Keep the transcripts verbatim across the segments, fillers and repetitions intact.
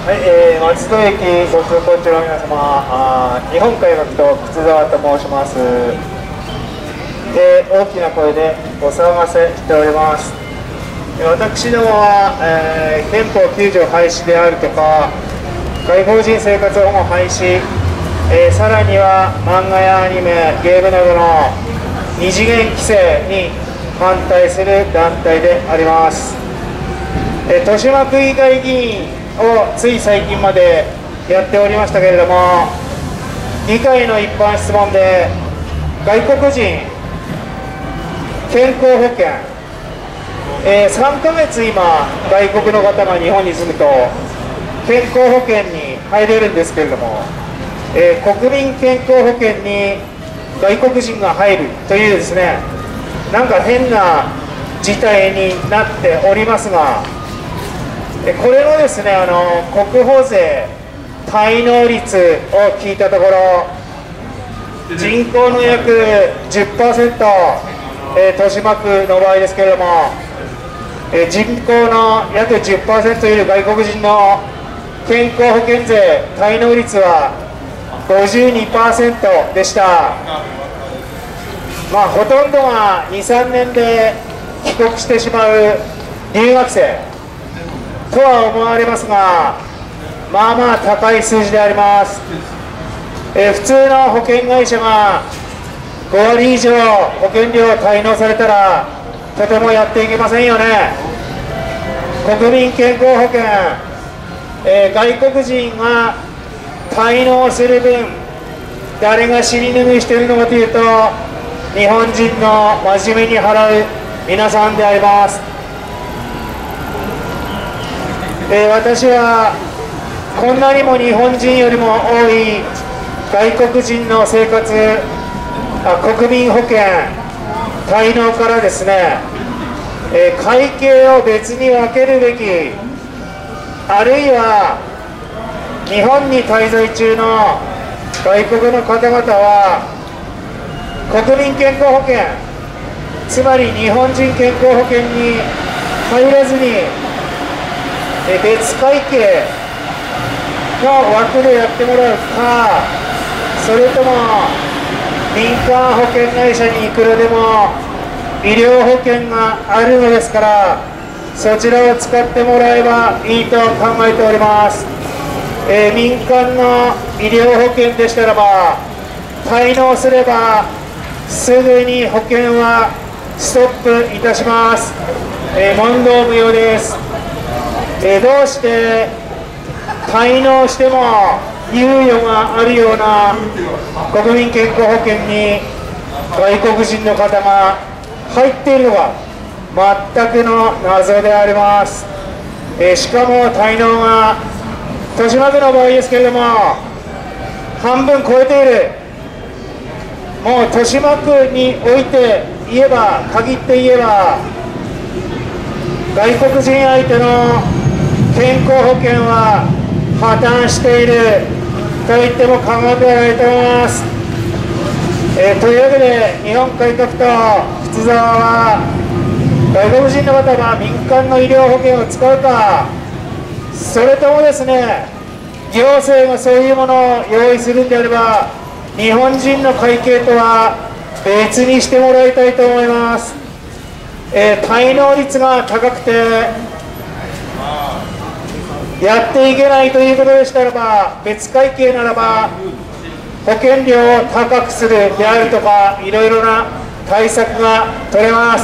はい、えー、松戸駅ご通行中の皆様、あ日本海学と靴沢と申します。えー、大きな声でお騒がせしております。私どもは、えー、憲法きゅう条廃止であるとか、外国人生活保護廃止、えー、さらには漫画やアニメ、ゲームなどの二次元規制に反対する団体であります。えー、豊島区議会議員をつい最近までやっておりましたけれども、議会の一般質問で外国人健康保険、えー、さんかげつ今外国の方が日本に住むと健康保険に入れるんですけれども、えー、国民健康保険に外国人が入るというですね、なんか変な事態になっておりますが、これのですね、あの国保税滞納率を聞いたところ、人口の約 じゅっパーセント、えー、豊島区の場合ですけれども、えー、人口の約 じゅっパーセントいる外国人の健康保険税滞納率は ごじゅうにパーセント でした。まあ、ほとんどがにさんねんで帰国してしまう留学生とは思われますが、まあまあ高い数字であります。えー、普通の保険会社がごわり以上保険料を滞納されたらとてもやっていけませんよね。国民健康保険、えー、外国人が滞納する分、誰が尻拭いしているのかというと、日本人の真面目に払う皆さんであります。えー、私はこんなにも日本人よりも多い外国人の生活、あ国民保険滞納からですね、えー、会計を別に分けるべき、あるいは日本に滞在中の外国の方々は国民健康保険、つまり日本人健康保険に入らずに別会計の枠でやってもらうか、それとも民間保険会社にいくらでも医療保険があるのですから、そちらを使ってもらえばいいと考えております。えー、民間の医療保険でしたらば、滞納すればすぐに保険はストップいたします。えー、問答無用です。えー、どうして滞納しても猶予があるような国民健康保険に外国人の方が入っているのか、全くの謎であります。えー、しかも滞納が豊島区の場合ですけれども半分超えている。もう豊島区において言えば、限って言えば外国人相手の健康保険は破綻していると言っても過言ではないと思います。えー、というわけで日本改革と靴沢は、外国人の方が民間の医療保険を使うか、それともですね、行政がそういうものを用意するんであれば日本人の会計とは別にしてもらいたいと思います。えー、滞納率が高くてやっていけないということでしたらば、別会計ならば保険料を高くするであるとか、いろいろな対策が取れます。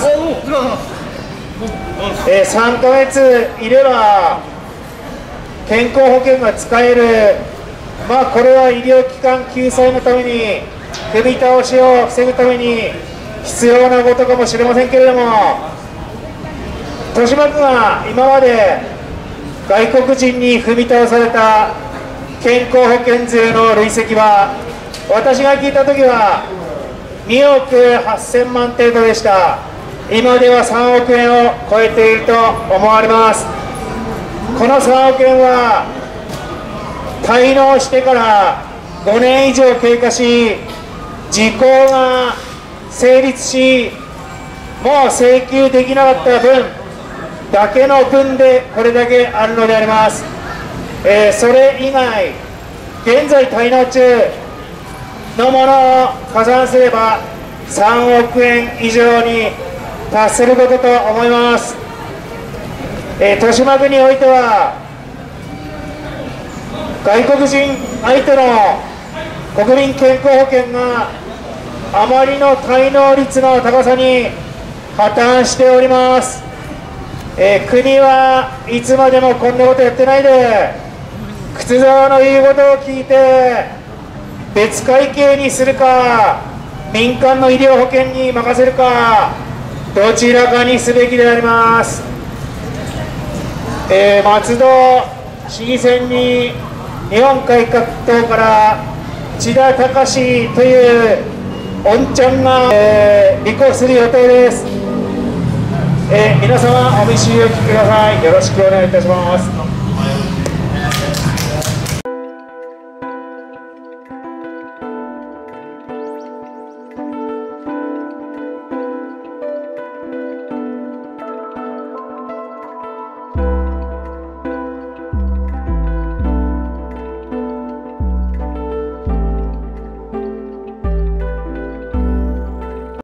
えー、さんかげついれば健康保険が使える。まあこれは医療機関救済のために、踏み倒しを防ぐために必要なことかもしれませんけれども、豊島区が今まで外国人に踏み倒された健康保険税の累積は、私が聞いたときはにおくはっせんまん程度でした。今ではさんおくえんを超えていると思われます。このさんおくえんは滞納してからごねん以上経過し、時効が成立し、もう請求できなかった分だけの分でこれだけあるのであります。 えー、それ以外現在滞納中のものを加算すればさんおくえん以上に達することと思います。えー、豊島区においては外国人相手の国民健康保険があまりの滞納率の高さに破綻しております。えー、国はいつまでもこんなことやってないで、靴沢の言うことを聞いて別会計にするか民間の医療保険に任せるかどちらかにすべきであります。えー、松戸市議選に日本改革党から千田隆というおんちゃんが、えー、立候補する予定です。えー、皆様お見知りおきください。よろしくお願いいたします。